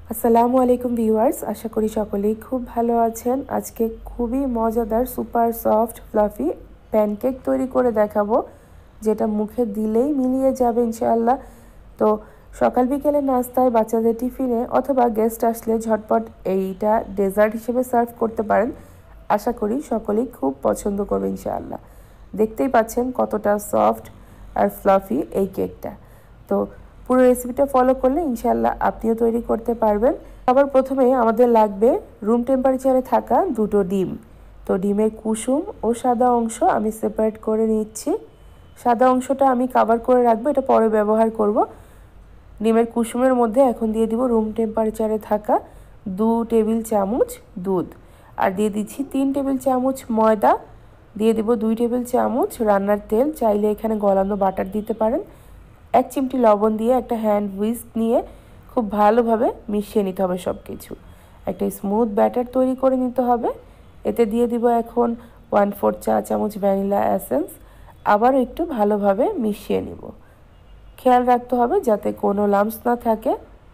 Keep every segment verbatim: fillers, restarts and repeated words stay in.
আসসালামু আলাইকুম ভিউয়ার্স, আশা করি সকলেই খুব ভালো আছেন। আজকে খুবই মজাদার সুপার সফট ফ্লাফি প্যানকেক তৈরি করে দেখাবো, যেটা মুখে দিলেই মিলিয়ে যাবে ইনশাআল্লাহ। তো সকাল বিকেলের নাস্তায়, বাচ্চাদের টিফিনে অথবা গেস্ট আসলে ঝটপট এইটা ডেজার্ট হিসেবে সার্ভ করতে পারেন। আশা করি সকলেই খুব পছন্দ করবে ইনশাআল্লাহ। দেখতেই পাচ্ছেন কতটা সফট আর ফ্লাফি এই কেকটা। তো পুরো রেসিপিটা ফলো করলে ইনশাআল্লাহ আপনিও তৈরি করতে পারবেন। আবার প্রথমে আমাদের লাগবে রুম টেম্পারেচারে থাকা দুটো ডিম। তো ডিমের কুসুম ও সাদা অংশ আমি সেপারেট করে নিচ্ছি। সাদা অংশটা আমি কভার করে রাখবো, এটা পরে ব্যবহার করব। ডিমের কুসুমের মধ্যে এখন দিয়ে দিব রুম টেম্পারেচারে থাকা দু টেবিল চামচ দুধ, আর দিয়ে দিচ্ছি তিন টেবিল চামচ ময়দা, দিয়ে দিব দুই টেবিল চামচ রান্নার তেল, চাইলে এখানে গলানো বাটার দিতে পারেন। এক চিমটি লবণ দিয়ে একটা হ্যান্ড হুইস্ক নিয়ে খুব ভালোভাবে মিশিয়ে নিতে হবে সব কিছু। একটা স্মুথ ব্যাটার তৈরি করে নিতে হবে। এতে দিয়ে দিব এখন ওয়ান ফোর চা চামচ ভ্যানিলা এসেন্স, আবারও একটু ভালোভাবে মিশিয়ে নিব। খেয়াল রাখতে হবে যাতে কোনো লাম্পস না থাকে।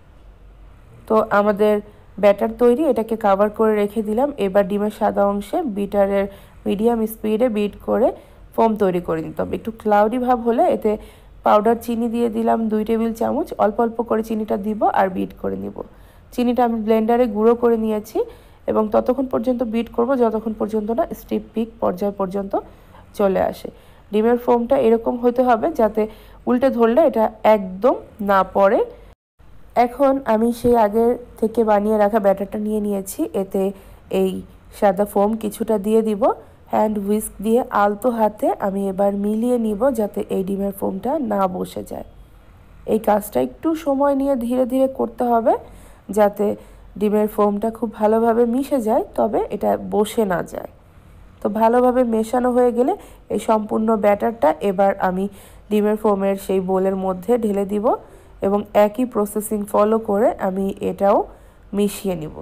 তো আমাদের ব্যাটার তৈরি, এটাকে কভার করে রেখে দিলাম। এবার ডিমের সাদা অংশে বিটারের মিডিয়াম স্পিডে বিট করে ফোম তৈরি করে নিতে হবে। একটু ক্লাউডি ভাব হলে এতে পাউডার চিনি দিয়ে দিলাম দুই টেবিল চামচ, অল্প অল্প করে চিনিটা দিব আর বিট করে নিব। চিনিটা আমি ব্লেন্ডারে গুঁড়ো করে নিয়েছি এবং ততক্ষণ পর্যন্ত বিট করব যতক্ষণ পর্যন্ত না স্টিপ পিক পর্যায় পর্যন্ত চলে আসে। ডিমের ফোমটা এরকম হতে হবে যাতে উল্টে ধরলে এটা একদম না পড়ে। এখন আমি সেই আগের থেকে বানিয়ে রাখা ব্যাটারটা নিয়ে নিয়েছি। এতে এই সাদা ফোম কিছুটা দিয়ে দিব। হ্যান্ড হুইস্ক দিয়ে আলতো হাতে আমি এবার মিলিয়ে নিব যাতে এই ডিমের ফোমটা না বসে যায়। এই কাজটা একটু সময় নিয়ে ধীরে ধীরে করতে হবে যাতে ডিমের ফোমটা খুব ভালোভাবে মিশে যায়, তবে এটা বসে না যায়। তো ভালোভাবে মেশানো হয়ে গেলে এই সম্পূর্ণ ব্যাটারটা এবার আমি ডিমের ফোমের সেই বোলের মধ্যে ঢেলে দিব এবং একই প্রসেসিং ফলো করে আমি এটাও মিশিয়ে নিব।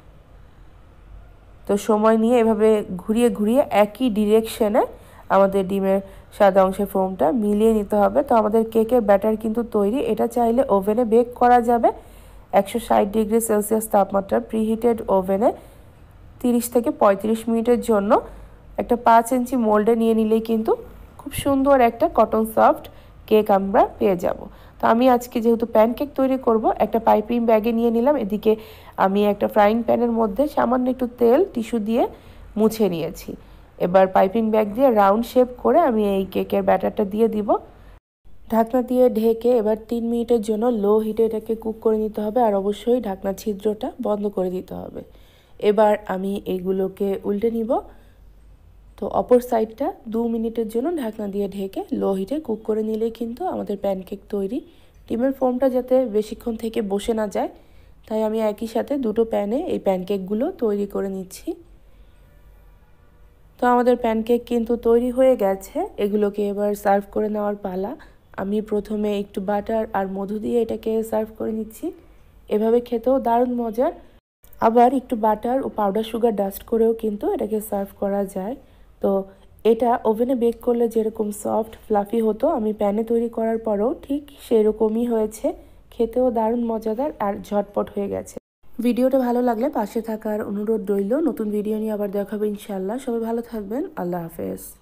তো সময় নিয়ে এভাবে ঘুরিয়ে ঘুরিয়ে একই ডিরেকশনে আমাদের ডিমের সাদা অংশের ফোমটা মিলিয়ে নিতে হবে। তো আমাদের কেকের ব্যাটার কিন্তু তৈরি। এটা চাইলে ওভেনে বেক করা যাবে একশো ষাট ডিগ্রি সেলসিয়াস তাপমাত্রার প্রিহিটেড ওভেনে তিরিশ থেকে পঁয়ত্রিশ মিনিটের জন্য। একটা পাঁচ ইঞ্চি মোল্ডে নিয়ে নিলেই কিন্তু খুব সুন্দর একটা কটন সফট কেক আমরা পেয়ে যাব। তো আমি আজকে যেহেতু প্যানকেক তৈরি করব, একটা পাইপিং ব্যাগে নিয়ে নিলাম। এদিকে আমি একটা ফ্রাইং প্যানের মধ্যে সামান্য একটু তেল টিস্যু দিয়ে মুছে নিয়েছি। এবার পাইপিং ব্যাগ দিয়ে রাউন্ড শেপ করে আমি এই কেকের ব্যাটারটা দিয়ে দিব। ঢাকনা দিয়ে ঢেকে এবার তিন মিনিটের জন্য লো হিটে এটাকে কুক করে নিতে হবে, আর অবশ্যই ঢাকনা ছিদ্রটা বন্ধ করে দিতে হবে। এবার আমি এইগুলোকে উল্টে নিব। তো অপর সাইডটা দু মিনিটের জন্য ঢাকনা দিয়ে ঢেকে লো হিটে কুক করে নিলেই কিন্তু আমাদের প্যানকেক তৈরি। ডিমের ফোমটা যাতে বেশিক্ষণ থেকে বসে না যায়, তাই আমি একই সাথে দুটো প্যানে এই প্যানকেকগুলো তৈরি করে নিচ্ছি। তো আমাদের প্যানকেক কিন্তু তৈরি হয়ে গেছে। এগুলোকে এবার সার্ভ করে নেওয়ার পালা। আমি প্রথমে একটু বাটার আর মধু দিয়ে এটাকে সার্ভ করে নিচ্ছি। এভাবে খেতেও দারুণ মজার। আবার একটু বাটার ও পাউডার সুগার ডাস্ট করেও কিন্তু এটাকে সার্ভ করা যায়। তো এটা ওভেনে বেক করলে যেরকম সফট ফ্লাফি হতো, আমি প্যানে তৈরি করার পরেও ঠিক সেরকমই হয়েছে। খেতেও দারুণ মজাদার আর ঝটপট হয়ে গেছে। ভিডিওটা ভালো লাগলে পাশে থাকার অনুরোধ রইল। নতুন ভিডিও নিয়ে আবার দেখা হবে ইনশাআল্লাহ। সবাই ভালো থাকবেন। আল্লাহ হাফেজ।